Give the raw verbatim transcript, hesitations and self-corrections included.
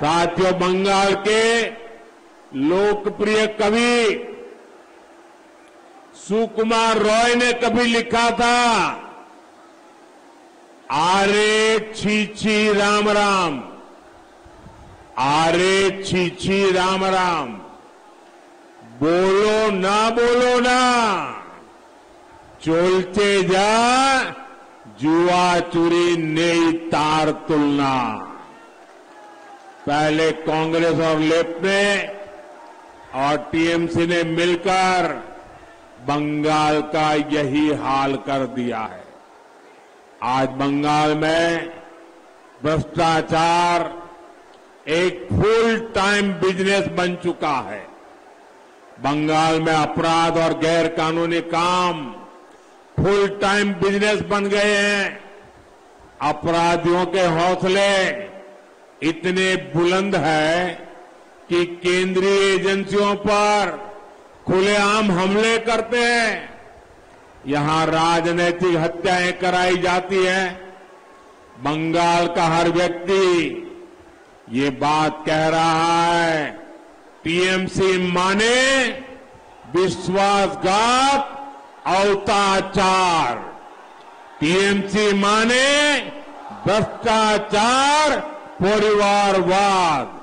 साथियों, बंगाल के लोकप्रिय कवि सुकुमार रॉय ने कभी लिखा था, आरे छीछी राम राम, आरे छीछी राम राम, बोलो ना बोलो ना, चोलते जा जुआ चुरी नेई तार तुलना। पहले कांग्रेस और लेफ्ट ने और टीएमसी ने मिलकर बंगाल का यही हाल कर दिया है। आज बंगाल में भ्रष्टाचार एक फुल टाइम बिजनेस बन चुका है। बंगाल में अपराध और गैर कानूनी काम फुल टाइम बिजनेस बन गए हैं। अपराधियों के हौसले इतने बुलंद है कि केंद्रीय एजेंसियों पर खुलेआम हमले करते हैं। यहां राजनीतिक हत्याएं कराई जाती है। बंगाल का हर व्यक्ति ये बात कह रहा है, टीएमसी माने विश्वासघात, अवताचार, टीएमसी माने भ्रष्टाचार, परिवारवाद।